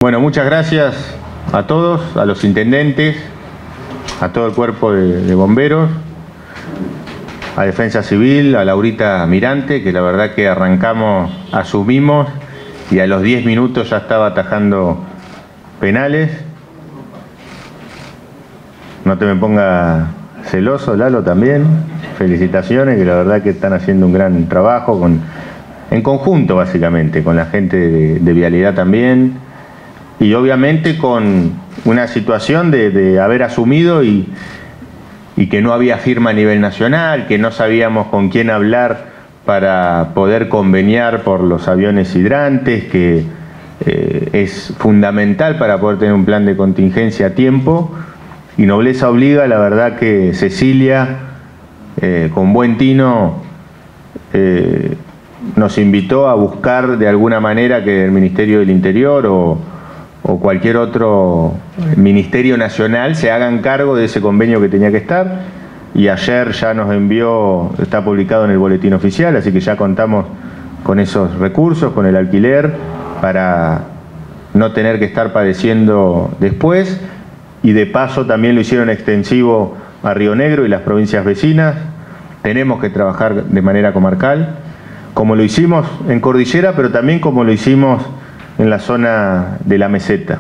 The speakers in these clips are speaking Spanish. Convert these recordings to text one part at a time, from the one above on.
Bueno, muchas gracias a todos, a los intendentes, a todo el cuerpo de bomberos, a Defensa Civil, a Laurita Mirante, que la verdad que arrancamos, asumimos y a los 10 minutos ya estaba atajando penales. No te me ponga celoso, Lalo, también. Felicitaciones, que la verdad que están haciendo un gran trabajo en conjunto, básicamente, con la gente de Vialidad también. Y obviamente con una situación de haber asumido y que no había firma a nivel nacional, que no sabíamos con quién hablar para poder conveniar por los aviones hidrantes, que es fundamental para poder tener un plan de contingencia a tiempo. Y nobleza obliga, la verdad que Cecilia, con buen tino, nos invitó a buscar de alguna manera que el Ministerio del Interior o cualquier otro ministerio nacional se hagan cargo de ese convenio que tenía que estar, y ayer ya nos envió, está publicado en el boletín oficial, así que ya contamos con esos recursos, con el alquiler, para no tener que estar padeciendo después, y de paso también lo hicieron extensivo a Río Negro y las provincias vecinas. Tenemos que trabajar de manera comarcal, como lo hicimos en Cordillera, pero también como lo hicimos en la zona de la meseta.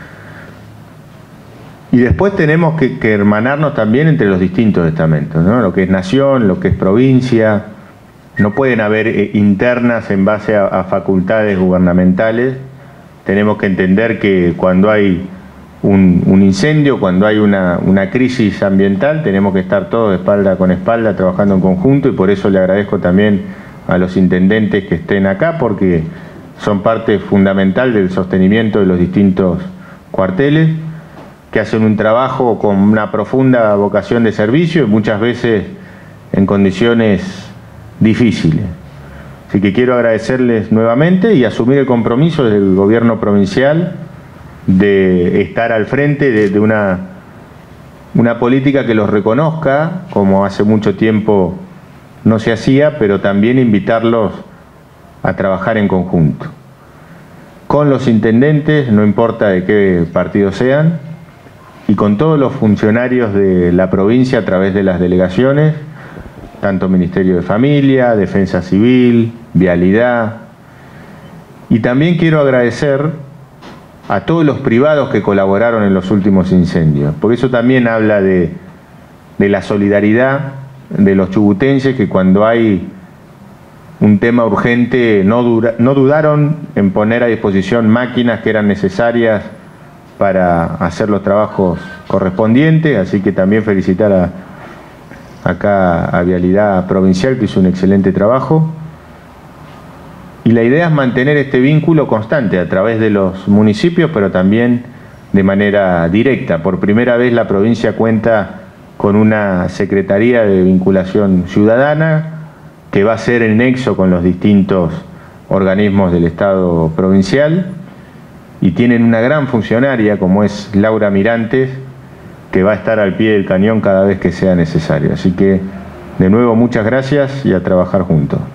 Y después tenemos que hermanarnos también entre los distintos estamentos, ¿no? Lo que es nación, lo que es provincia. No pueden haber internas en base a facultades gubernamentales. Tenemos que entender que cuando hay un incendio, cuando hay una crisis ambiental, tenemos que estar todos espalda con espalda trabajando en conjunto, y por eso le agradezco también a los intendentes que estén acá, porque son parte fundamental del sostenimiento de los distintos cuarteles, que hacen un trabajo con una profunda vocación de servicio y muchas veces en condiciones difíciles. Así que quiero agradecerles nuevamente y asumir el compromiso del gobierno provincial de estar al frente de una política que los reconozca, como hace mucho tiempo no se hacía, pero también invitarlos a trabajar en conjunto con los intendentes, no importa de qué partido sean, y con todos los funcionarios de la provincia a través de las delegaciones, tanto Ministerio de Familia, Defensa Civil, Vialidad. Y también quiero agradecer a todos los privados que colaboraron en los últimos incendios, porque eso también habla de la solidaridad de los chubutenses, que cuando hay un tema urgente no dudaron en poner a disposición máquinas que eran necesarias para hacer los trabajos correspondientes. Así que también felicitar acá a Vialidad Provincial, que hizo un excelente trabajo. Y la idea es mantener este vínculo constante a través de los municipios, pero también de manera directa. Por primera vez la provincia cuenta con una Secretaría de Vinculación Ciudadana, que va a ser el nexo con los distintos organismos del Estado provincial, y tienen una gran funcionaria como es Laura Mirante, que va a estar al pie del cañón cada vez que sea necesario. Así que, de nuevo, muchas gracias y a trabajar juntos.